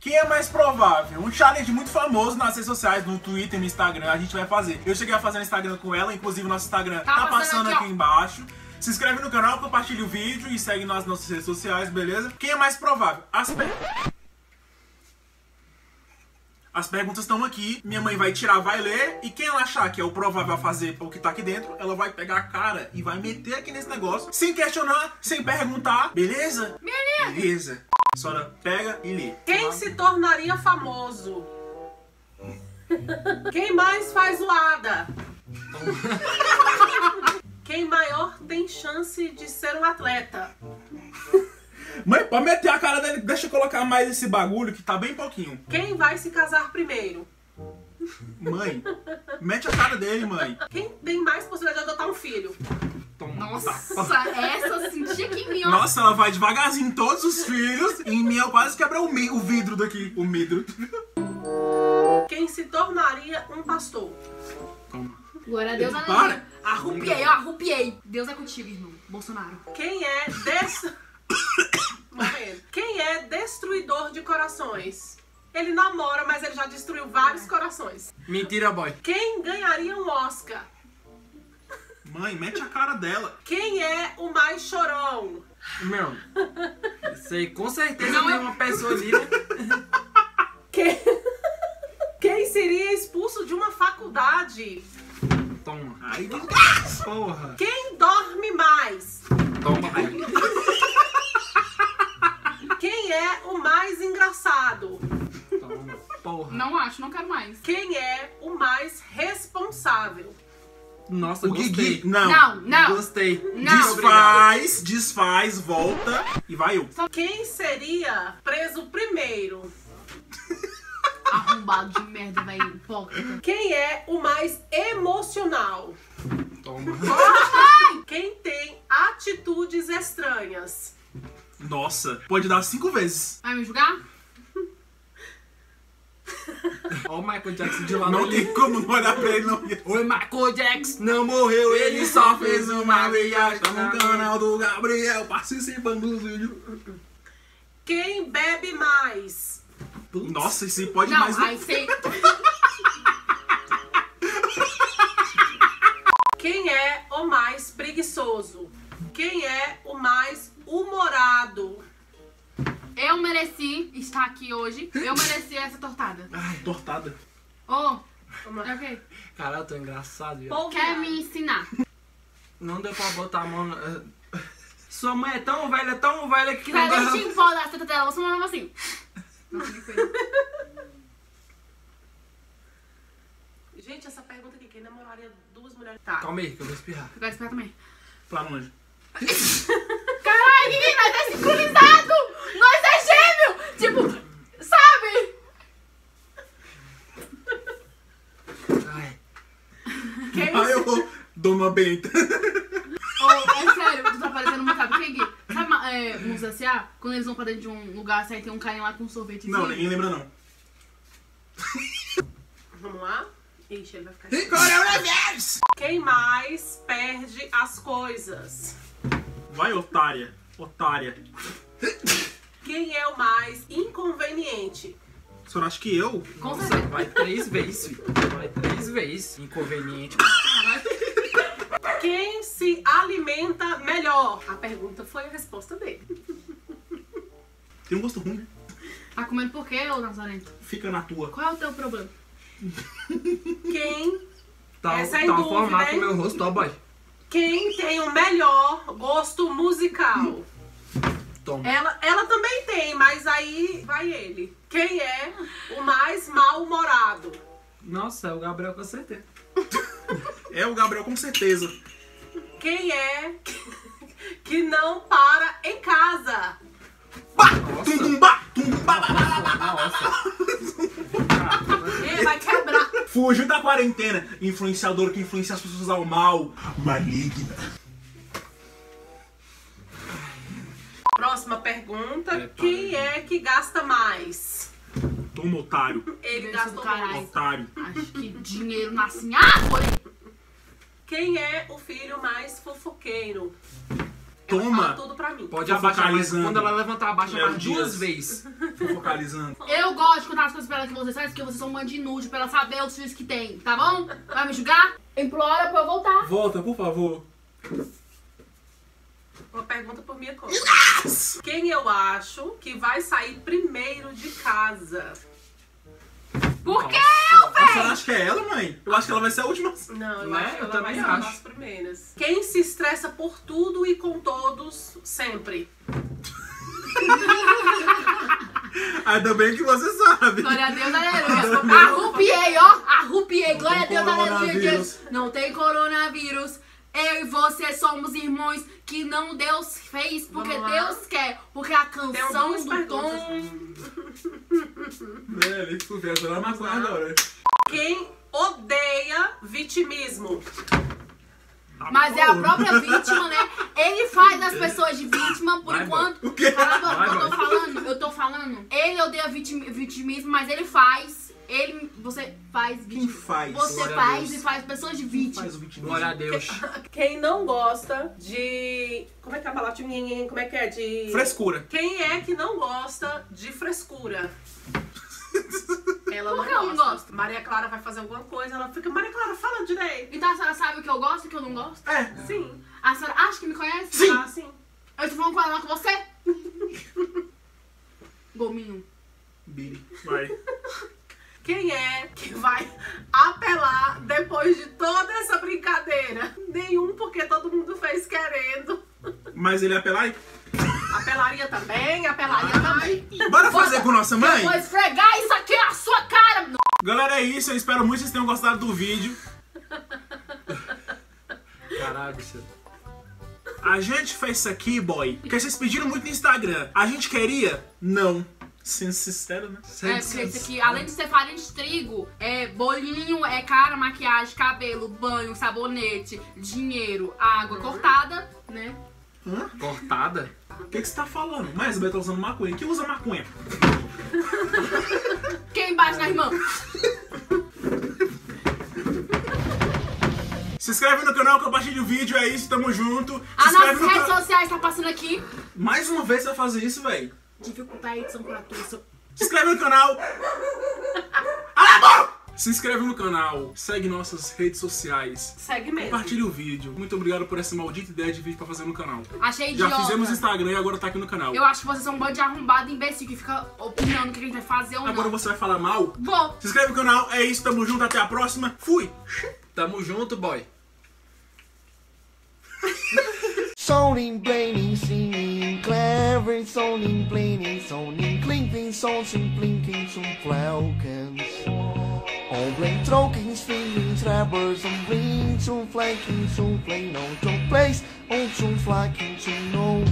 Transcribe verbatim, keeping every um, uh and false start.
Quem é mais provável? Um challenge muito famoso nas redes sociais, no Twitter, no Instagram, a gente vai fazer. Eu cheguei a fazer no Instagram com ela, inclusive nosso Instagram tá, tá passando aqui, aqui embaixo. Se inscreve no canal, compartilha o vídeo e segue nas nossas redes sociais, beleza? Quem é mais provável? As perguntas. As perguntas estão aqui, minha mãe vai tirar, vai ler, e quem ela achar que é o provável a fazer o que tá aqui dentro, ela vai pegar a cara e vai meter aqui nesse negócio, sem questionar, sem perguntar, beleza? Beleza! Beleza. A senhora pega e lê. Quem se tornaria famoso? Quem mais faz zoada? Quem maior tem chance de ser um atleta? Mãe, pode meter a cara dele, deixa eu colocar mais esse bagulho que tá bem pouquinho. Quem vai se casar primeiro? Mãe, mete a cara dele, mãe. Quem tem mais possibilidade de adotar um filho? Toma. Nossa, essa eu senti que vinha. Nossa, ela vai devagarzinho em todos os filhos. E em mim eu quase quebrei o, mi o vidro daqui, o midro. Quem se tornaria um pastor? Toma. Glória a Deus, Para. aleluia. Arrupiei, ó, arrupiei. Deus é contigo, irmão. Bolsonaro. Quem é des... Morrendo. Quem é destruidor de corações? Ele namora, mas ele já destruiu vários corações. Mentira, boy. Quem ganharia um Oscar? Mãe, mete a cara dela. Quem é o mais chorão? Meu, isso aí com certeza Não, tem eu- uma pessoa ali, né? Quem... Quem seria expulso de uma faculdade? Toma. Ai, Porra. Quem dorme mais? Toma, boy. Quem é o mais engraçado? Toma. Porra. Não acho, não quero mais. Quem é o mais responsável? Nossa, o gostei. Guigui. Não. Não, não. Gostei. Não. Desfaz, desfaz, volta e vai eu. Quem seria preso primeiro? Arrombado de merda, velho. Hipócrita. Quem é o mais emocional? Toma. Quem tem atitudes estranhas? Nossa, pode dar cinco vezes. Vai me julgar? Ó o Michael Jackson de lá Não ali. tem como não olhar pra ele, não. Oi, Michael Jackson não morreu, ele só fez uma viagem. Tá no canal do Gabriel, participando do vídeo. Quem bebe mais? Nossa, esse pode Não, mais. aí sei. Quem é o mais preguiçoso? Quem é o mais humorado? Eu mereci estar aqui hoje. Eu mereci essa tortada. Ai, tortada. Ô, Vamos é lá. o quê? Caralho, eu tô engraçado, viu? Quer me ensinar? Não deu pra botar a mão na... Sua mãe é tão velha, tão velha que não Pera, deixa dá... eu empolgar a teta dela. Você mandava assim. Nossa, que coisa. Gente, essa pergunta aqui, quem namoraria duas mulheres? Tá. Calma aí, que eu vou espirrar. Eu quero esperar também. Pra longe. Caralho, Guigui, nós é sincronizado! Nós é gêmeo! Tipo, sabe? Ai. Quem Ai, eu dou uma benta. Ô, é sério, tu tá parecendo muito, sabe o que, Gui? Sabe é, Museu S A? Quando eles vão pra dentro de um lugar, assim, aí tem um carinha lá com um sorvetezinho? Não, ninguém lembra não. Vamos lá? Ixi, ele vai ficar... E coronavírus! Quem mais perde as coisas? Vai, otária. Otária. Quem é o mais inconveniente? A senhora acha que eu? Com Nossa, certeza. vai três vezes, filho. Vai três vezes. Inconveniente. Quem se alimenta melhor? A pergunta foi a resposta dele. Tem um gosto ruim, né? Tá comendo por quê, ô Nazarento? Fica na tua. Qual é o teu problema? Quem, Tá, Essa é em tá dúvida, formato hein? o meu rosto, ó, boy. quem tem o melhor gosto musical? Toma. Ela, ela também tem, mas aí vai ele. Quem é o mais mal-humorado? Nossa, é o Gabriel com certeza. É o Gabriel com certeza. Quem é que não para em casa? Nossa. Tumba, tumba. Nossa. Ele vai quebrar. Fugiu da quarentena. Influenciador que influencia as pessoas ao mal. Maligna. Próxima pergunta. Prepara. Quem é que gasta mais? Toma, otário. Ele Beijo gasta do caralho. muito. Otário. Acho que dinheiro nasce em árvore. Quem é o filho mais fofoqueiro? Ela Toma. fala tudo pra mim. Pode abaixar, mas Focalizando. quando ela levantar, abaixa Léo mais duas Dias. vezes. Focalizando. Eu gosto de contar as coisas pra ela que vocês fazem, porque vocês são um bando de inútil, pra ela saber os filhos que tem, tá bom? Vai me julgar? Implora pra eu voltar. Volta, por favor. Uma pergunta por minha conta. Quem eu acho que vai sair primeiro de casa? Por quê? Você acha que é ela, mãe? Eu acho que ela vai ser a última. Não, eu Né? acho que Eu ela vai também ser uma acho. das primeiras. Quem se estressa por tudo e com todos, sempre. Ainda bem que você sabe. Glória a Deus, aleluia. Arrupiei, ó. Arrupiei. Glória a Deus, aleluia. Coronavírus. Jesus. Não tem coronavírus. Eu e você somos irmãos que não Deus fez porque Vamos lá. Deus quer. Porque a Tem canção algumas do perguntas. Tom. É, ele desculpa, adora maconha agora. Quem odeia vitimismo? Mas é a própria vítima, né? Ele faz as pessoas de vítima por Vai, enquanto. O quê? Cala a boca, Vai, eu tô vai. falando, eu tô falando. Ele odeia vitim, vitimismo, mas ele faz. Ele. Você faz Quem vítima. faz? Você Glória a faz Deus. e faz pessoas de vítima. Faz o vitimismo. Glória a Deus. Quem não gosta de... Como é que é a palavra? De nhenhen, como é que é? De... Frescura. Quem é que não gosta de frescura? Ela Por que não eu não gosta. gosto? Maria Clara vai fazer alguma coisa, ela fica... Maria Clara, fala direito. Então a senhora sabe o que eu gosto e o que eu não gosto? É. Sim. A senhora acha que me conhece? Sim. Ah, sim. Eu tô falando com ela, não com você? Gominho. Billy. Vai. Quem é que vai apelar depois de toda essa brincadeira? Nenhum, porque todo mundo fez querendo. Mas ele é apelar? Apelaria também, apelaria também. Bora fazer com nossa mãe? Eu vou esfregar isso aqui na sua cara! Galera, é isso. Eu espero muito que vocês tenham gostado do vídeo. Caralho, você... A gente fez isso aqui, boy, porque vocês pediram muito no Instagram. A gente queria? Não. Sendo sincero, né? É, porque isso aqui, além de ser farinha de trigo, é bolinho, é cara, maquiagem, cabelo, banho, sabonete, dinheiro, água cortada, né? Hã? Cortada? O que, que você tá falando? Mas o Beto tá usando maconha. Quem usa maconha? Quem bate na irmã? Se inscreve no canal, compartilha o vídeo, é isso, tamo junto. Se As inscreve nossas no redes canal. sociais tá passando aqui. Mais uma vez você vai fazer isso, velho. Dificultar a edição pra tu. seu- Se inscreve no canal. Ah, bom! Se inscreve no canal, segue nossas redes sociais. Segue mesmo. Compartilha o vídeo. Muito obrigado por essa maldita ideia de vídeo pra fazer no canal. Achei Já idiota. fizemos Instagram e agora tá aqui no canal. Eu acho que vocês são um bando de arrombado e imbecil que fica opinando o que a gente vai fazer ou Agora não. você vai falar mal? Vou. Se inscreve no canal, é isso, tamo junto, até a próxima. Fui! Tamo junto, boy. Soning, blaming, singing, clever, soning, blaming, soning, clinking, soning, blinking, some falcons. All blame, troking, swinging, trappers, some bling, some flanking, some play, no, some place, on some flanking, some no.